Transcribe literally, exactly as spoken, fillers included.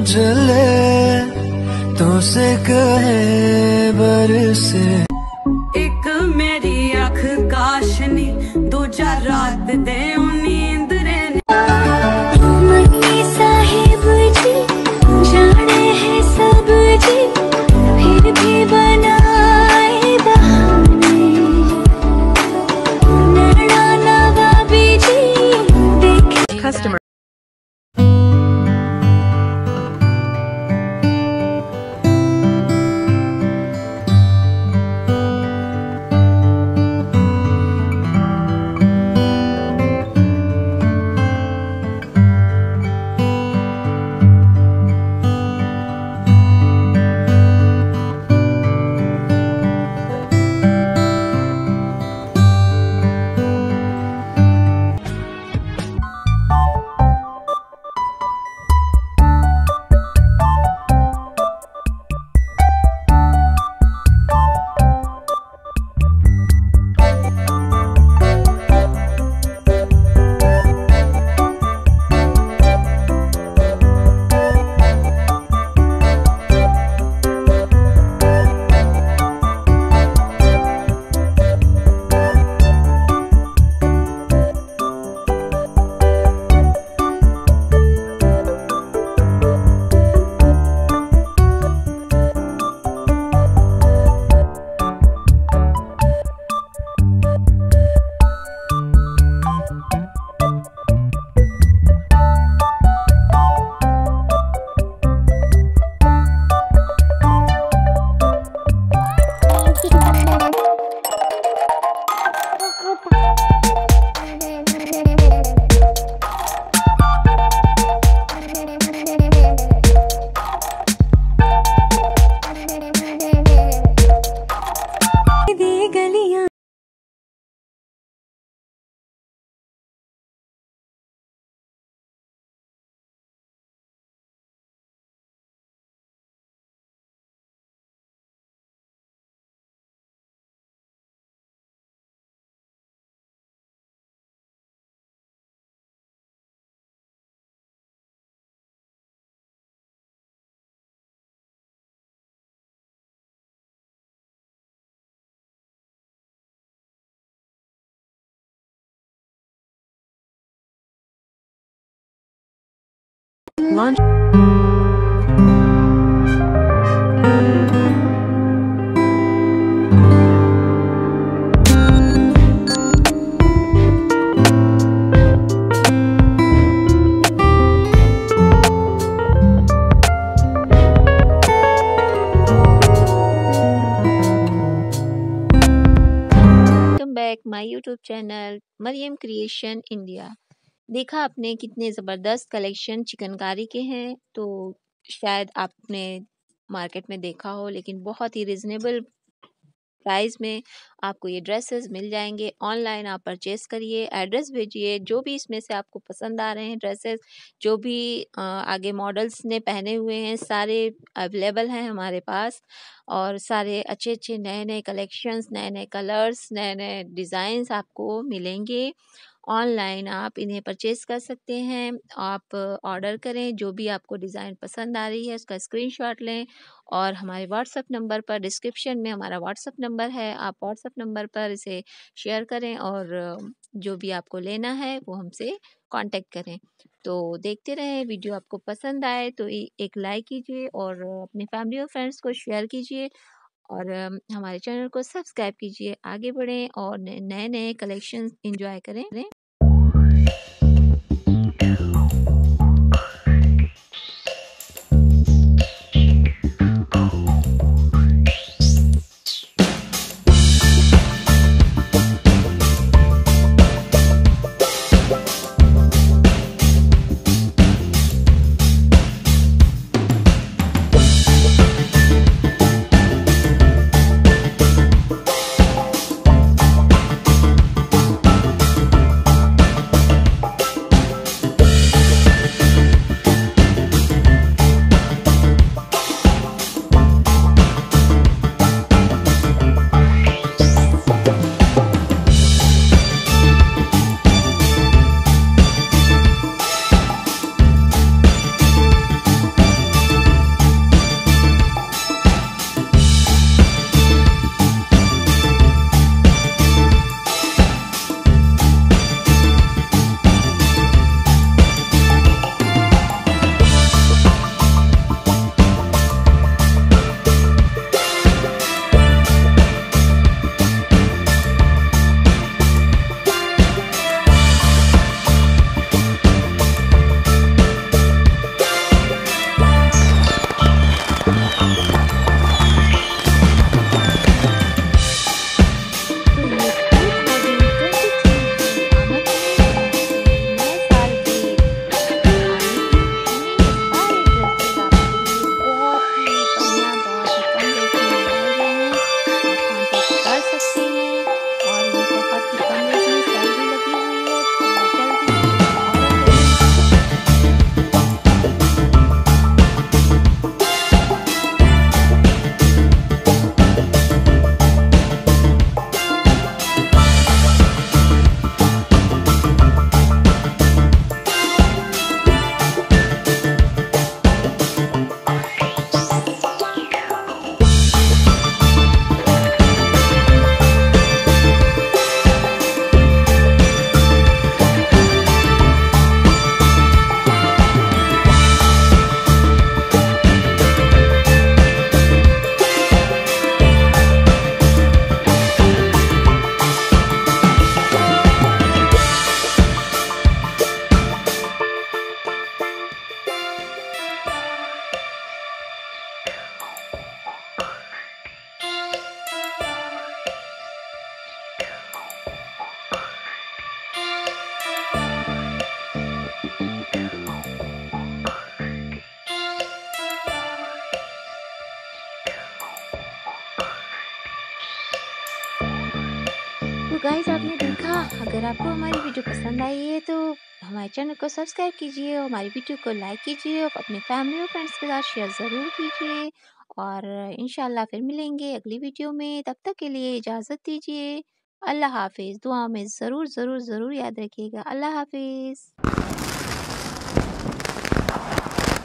चले तो से कहे बरसे। एक मेरी अख काशनी दूजा रात दे नींद रहने। मनी साहिब जी जाने हैं सब जी, फिर भी बनाए बहाने। नैना नवाबी जी देखे Customer. Launch. Welcome back my YouTube channel Mariyam creation India. देखा आपने कितने ज़बरदस्त कलेक्शन चिकनकारी के हैं, तो शायद आपने मार्केट में देखा हो, लेकिन बहुत ही रिजनेबल प्राइस में आपको ये ड्रेसेस मिल जाएंगे। ऑनलाइन आप परचेस करिए, एड्रेस भेजिए, जो भी इसमें से आपको पसंद आ रहे हैं ड्रेसेस, जो भी आ, आगे मॉडल्स ने पहने हुए हैं, सारे अवेलेबल हैं हमारे पास। और सारे अच्छे अच्छे नए नए कलेक्शंस, नए नए कलर्स, नए नए डिज़ाइंस आपको मिलेंगे। ऑनलाइन आप इन्हें परचेस कर सकते हैं। आप ऑर्डर करें, जो भी आपको डिज़ाइन पसंद आ रही है उसका स्क्रीनशॉट लें और हमारे व्हाट्सएप नंबर पर, डिस्क्रिप्शन में हमारा व्हाट्सएप नंबर है, आप व्हाट्सएप नंबर पर इसे शेयर करें और जो भी आपको लेना है वो हमसे कांटेक्ट करें। तो देखते रहें, वीडियो आपको पसंद आए तो एक लाइक कीजिए और अपने फैमिली और फ्रेंड्स को शेयर कीजिए और हमारे चैनल को सब्सक्राइब कीजिए। आगे बढ़ें और नए नए कलेक्शंस एंजॉय करें। तो गाइस आपने देखा, अगर आपको हमारी वीडियो पसंद आई है तो हमारे चैनल को सब्सक्राइब कीजिए और हमारी वीडियो को लाइक कीजिए और अपने फैमिली और फ्रेंड्स के साथ शेयर ज़रूर कीजिए। और इंशाल्लाह फिर मिलेंगे अगली वीडियो में, तब तक के लिए इजाज़त दीजिए। अल्लाह हाफिज़। दुआ में ज़रूर ज़रूर ज़रूर याद रखिएगा। अल्लाह हाफिज़।